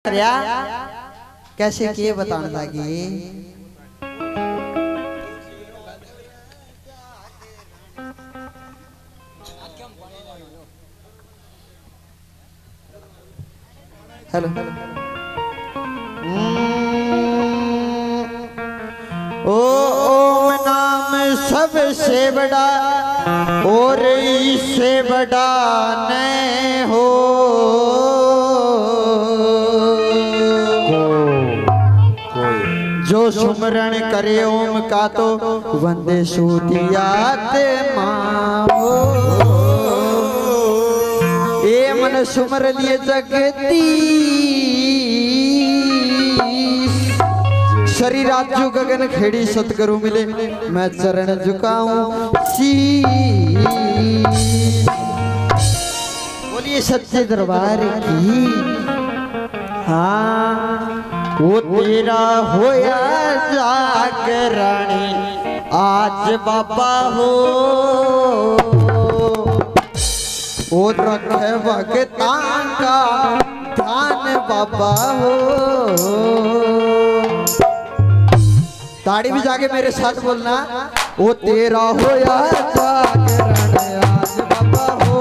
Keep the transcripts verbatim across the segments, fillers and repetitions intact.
कैसे किए बताने लगी। हेलो ओ ओम नाम सबसे बड़ा और इससे बड़ा नहीं हो। जो सुमरण करे ओम का तो वंदे सूदियात माओ। ए मन सुमर लिए जगती शरीर राजू गगन खेड़ी सतगुरु मिले मैं चरण झुकाऊं सी। बोलिए सच्चे दरबार की। हाँ वो तेरा होया जागरानी आज बाबा हो। वो रखे भगतां का ध्यान बाबा हो। ताड़ी भी जाके मेरे साथ बोलना। वो तेरा होया जागरण आज बाबा हो।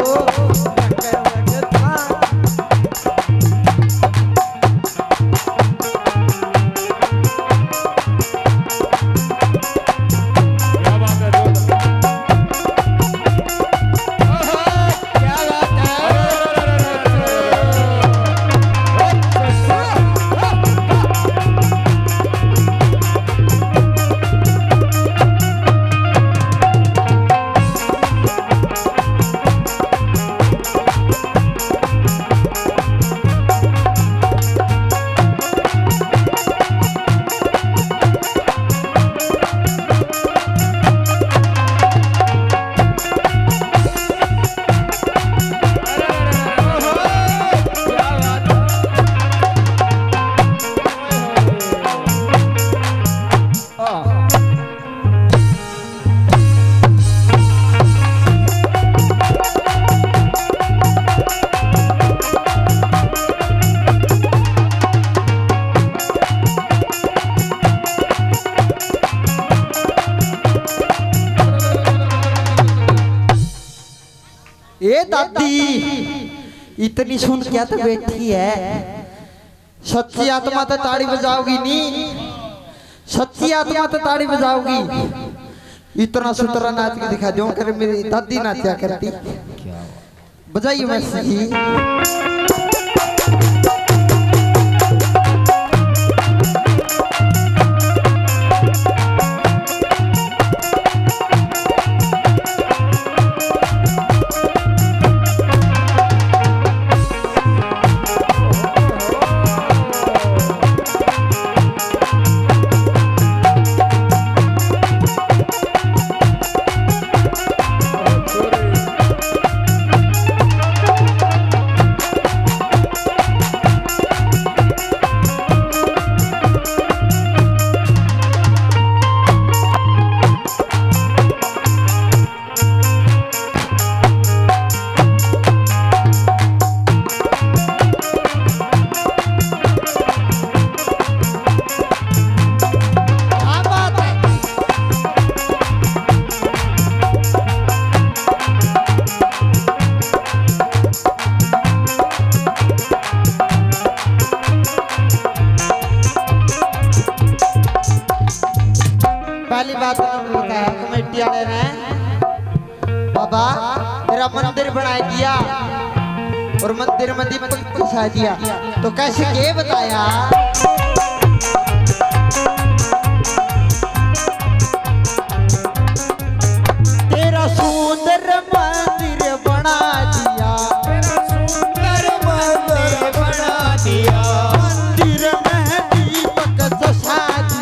ए दादी इतनी सुन क्या तो बैठी है। सच्ची आत्मा तो ताड़ी बजाओगी नहीं। सच्ची आत्मा तो ताड़ी बजाओगी। इतना सुतरा नाच के दिखा दो कर मेरी दादी नाचा करती। बजाइए वैसे ही। पहली बात कमेटी वाले ने बाबा तेरा मंदिर बना दिया और मंदिर में दीपक घुसा दिया तो कैसे ये बताया। तेरा सुंदर मंदिर बना दिया। तेरा सुंदर मंदिर बना दिया। मंदिर में दीपक घुसा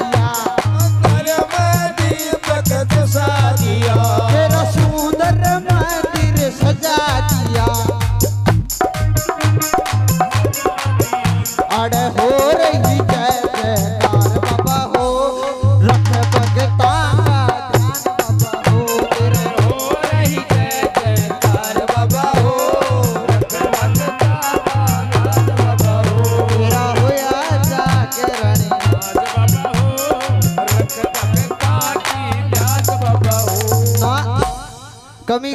तेरा सुंदर मंदिर सजा दिया। अड़ हो रही जय जयकार बाबा हो। रख भगतां का ध्यान बाबा हो। तेरे हो रही जय जयकार बाबा हो। रख भगतां का ध्यान बाबा हो। तेरा हो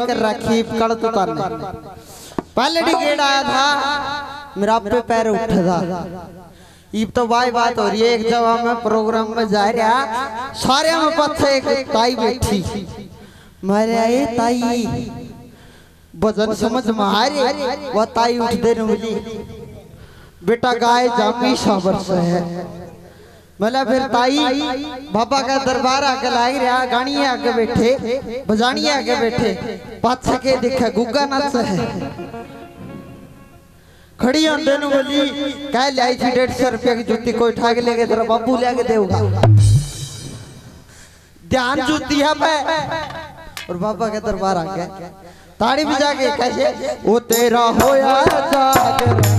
कर रखी कड़ तो ताने पहले टिकट आया था मेरा पे पैर उठा था इब तो वाई बात हो रही है। एक जगह मैं प्रोग्राम में जा रहा सारे में पत्थर एक ताई बैठी मारे आए ताई वजन समझ में आ रही वो ताई उठ दे बोली बेटा गाय जामी साबर से है मतलब फिर ताई बाबा का दरबार आके लाई रहा गानी आके बैठे बजानी आके बैठे पाछ के दिखे गुग्गा नाच है खड़ी होने नु बोली कह लाई थी डेढ़ सौ रुपया की जूती कोई उठा के लेके तेरा बापू लेके देगा ध्यान जूती है पे और बाबा के दरबार आ गया ताड़ी बजा के कैसे वो तेरा होया जागरण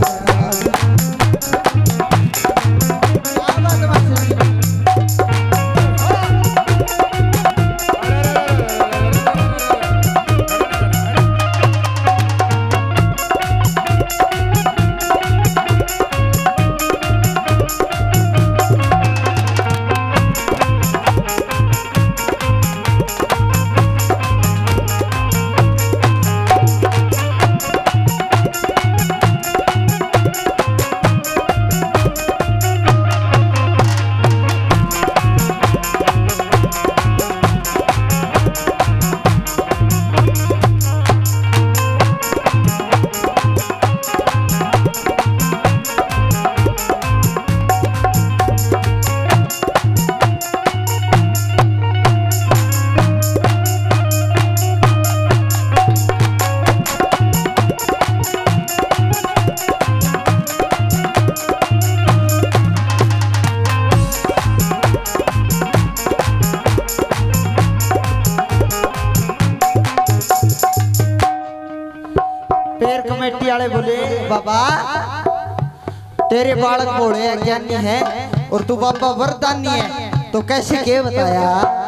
बोले बाबा तेरे बालक बोले अज्ञानी है और तू बाबा वरदानी है तो कैसे के बताया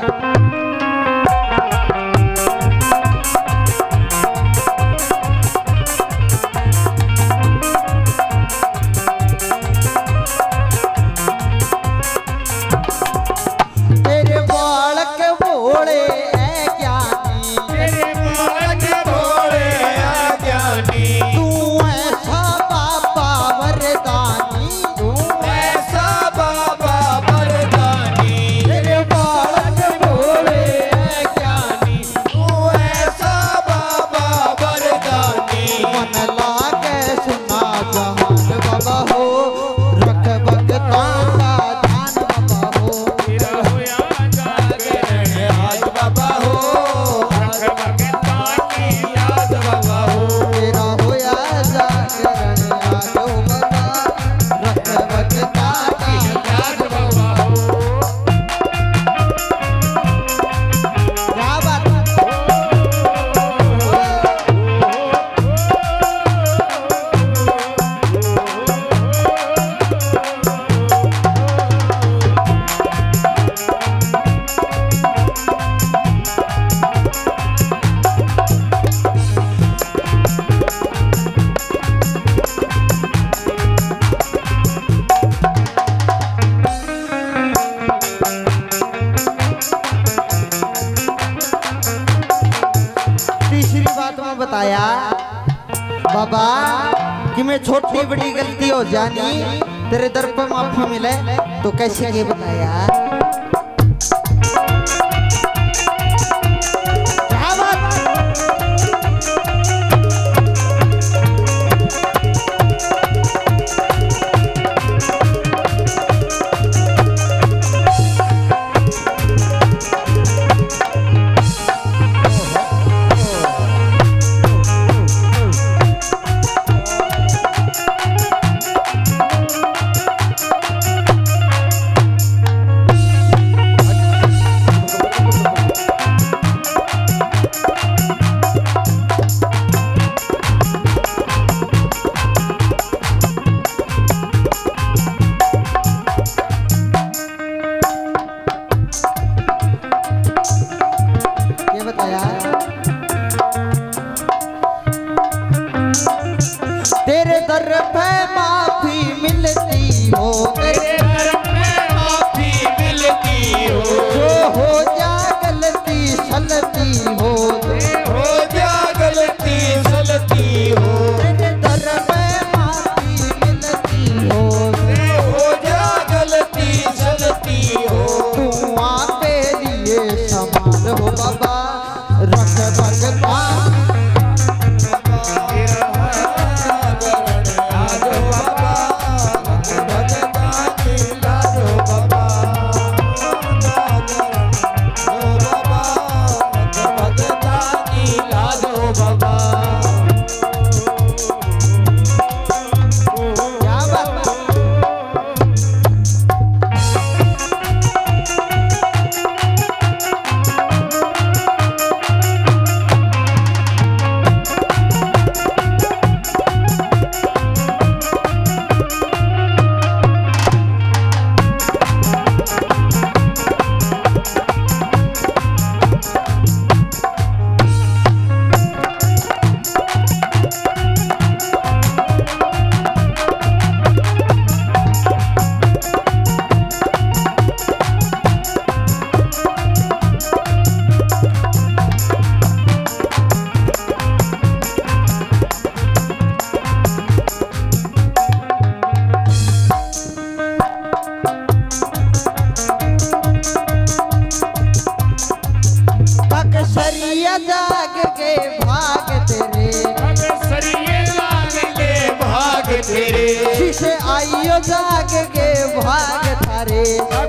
तेरे बालक बोले अज्ञानी तेरे बालक बोले अज्ञानी बताया बाबा कि मैं छोटी बड़ी गलती हो जानी तेरे दर पर माफी मिले तो कैसे ये बताया गे भाग थारे